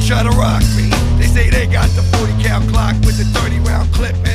try to rock me. They say they got the 40 cal Glock with the 30 round clip.